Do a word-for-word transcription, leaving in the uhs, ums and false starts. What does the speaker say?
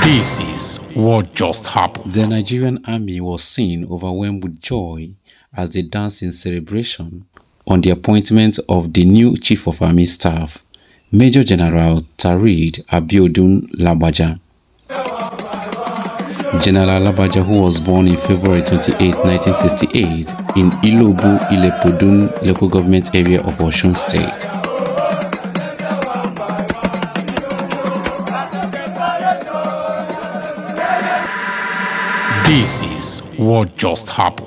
This is what just happened. The Nigerian army was seen overwhelmed with joy as they danced in celebration on the appointment of the new Chief of Army Staff, Major General Tarid Abiodun Labaja. General Labaja, who was born in February twenty-eighth, nineteen sixty-eight in Ilobu, Ilepodun local government area of Osun State. This is what just happened.